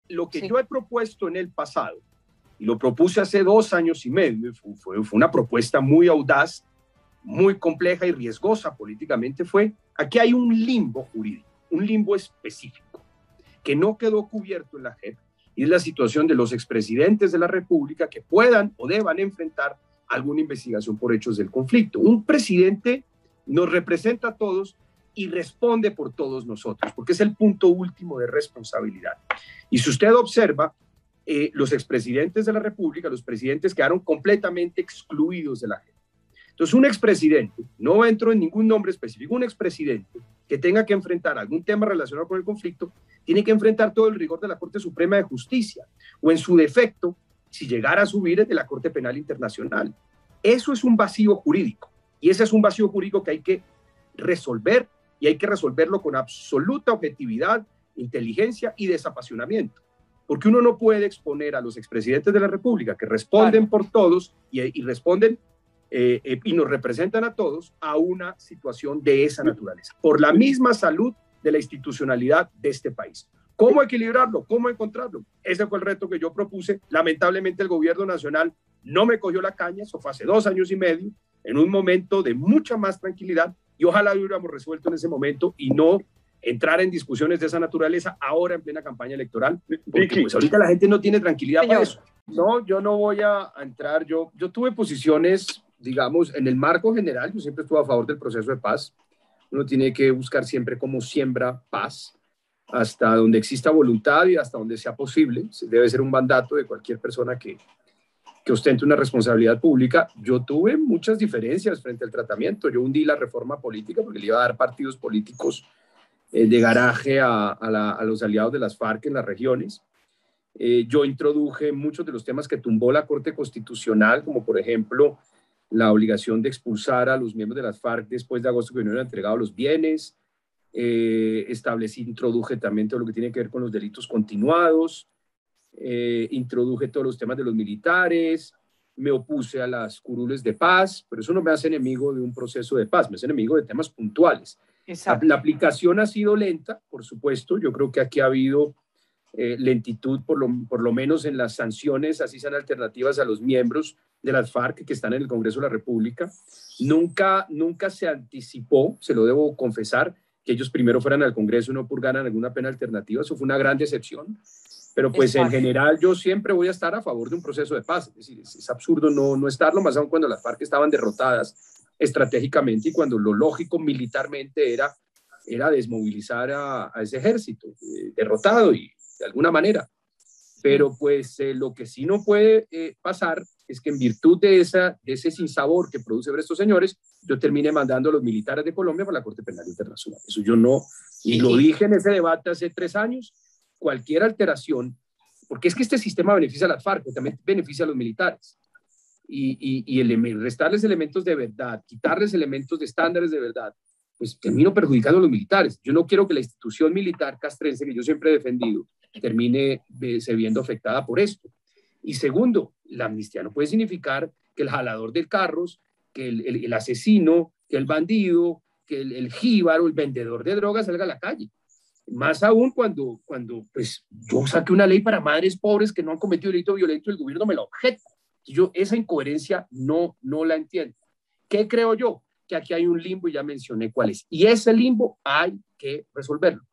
lo que yo he propuesto en el pasado, y lo propuse hace 2 años y medio, fue una propuesta muy audaz, muy compleja y riesgosa políticamente, aquí hay un limbo jurídico, un limbo específico, que no quedó cubierto en la JEP, y es la situación de los expresidentes de la República que puedan o deban enfrentar alguna investigación por hechos del conflicto. Un presidente nos representa a todos y responde por todos nosotros, porque es el punto último de responsabilidad. Y si usted observa, los expresidentes de la República, los presidentes quedaron completamente excluidos de la JEP. Entonces, un expresidente, no entro en ningún nombre específico, un expresidente que tenga que enfrentar algún tema relacionado con el conflicto, tiene que enfrentar todo el rigor de la Corte Suprema de Justicia, o en su defecto, si llegara a subir, de la Corte Penal Internacional. Eso es un vacío jurídico, y ese es un vacío jurídico que hay que resolver, y hay que resolverlo con absoluta objetividad, inteligencia y desapasionamiento. Porque uno no puede exponer a los expresidentes de la República, que responden por todos y responden y nos representan a todos, a una situación de esa naturaleza, por la misma salud de la institucionalidad de este país. ¿Cómo equilibrarlo? ¿Cómo encontrarlo? Ese fue el reto que yo propuse. Lamentablemente el gobierno nacional no me cogió la caña, eso fue hace 2 años y medio, en un momento de mucha más tranquilidad, y ojalá lo hubiéramos resuelto en ese momento y no entrar en discusiones de esa naturaleza ahora en plena campaña electoral, porque pues ahorita la gente no tiene tranquilidad para eso. No, yo no voy a entrar, yo tuve posiciones, digamos, en el marco general, yo siempre estuve a favor del proceso de paz. Uno tiene que buscar siempre cómo siembra paz, hasta donde exista voluntad y hasta donde sea posible. Debe ser un mandato de cualquier persona que ostente una responsabilidad pública. Yo tuve muchas diferencias frente al tratamiento. Yo hundí la reforma política porque le iba a dar partidos políticos de garaje a los aliados de las FARC en las regiones. Yo introduje muchos de los temas que tumbó la Corte Constitucional, como por ejemplo la obligación de expulsar a los miembros de las FARC después de agosto que no hubieran entregado los bienes. Introduje también todo lo que tiene que ver con los delitos continuados. Introduje todos los temas de los militares. Me opuse a las curules de paz, pero eso no me hace enemigo de un proceso de paz, me hace enemigo de temas puntuales. La aplicación ha sido lenta, por supuesto. Yo creo que aquí ha habido lentitud, por lo menos en las sanciones, así sean alternativas a los miembros de las FARC que están en el Congreso de la República. Nunca se anticipó, se lo debo confesar, que ellos primero fueran al Congreso y no purgaran alguna pena alternativa. Eso fue una gran decepción. Pero pues en general yo siempre voy a estar a favor de un proceso de paz. Es decir, es absurdo no estarlo, más aún cuando las FARC estaban derrotadas estratégicamente y cuando lo lógico militarmente era desmovilizar a ese ejército derrotado y de alguna manera. Pero pues lo que sí no puede pasar es que en virtud de ese sinsabor que produce ver estos señores, yo termine mandando a los militares de Colombia para la Corte Penal Internacional. Eso yo no, y lo dije en ese debate hace 3 años, cualquier alteración, porque es que este sistema beneficia a las FARC, pero también beneficia a los militares. Y restarles elementos de verdad, quitarles elementos de estándares de verdad, pues termino perjudicando a los militares. Yo no quiero que la institución militar castrense, que yo siempre he defendido, termine se viendo afectada por esto. Y segundo, la amnistía no puede significar que el jalador de carros, que el asesino, que el bandido, que el jíbaro, el vendedor de drogas salga a la calle. Más aún cuando pues, yo saqué una ley para madres pobres que no han cometido delito violento y el gobierno me la objeta. Yo esa incoherencia no la entiendo. ¿Qué creo yo? Que aquí hay un limbo y ya mencioné cuál es. Y ese limbo hay que resolverlo.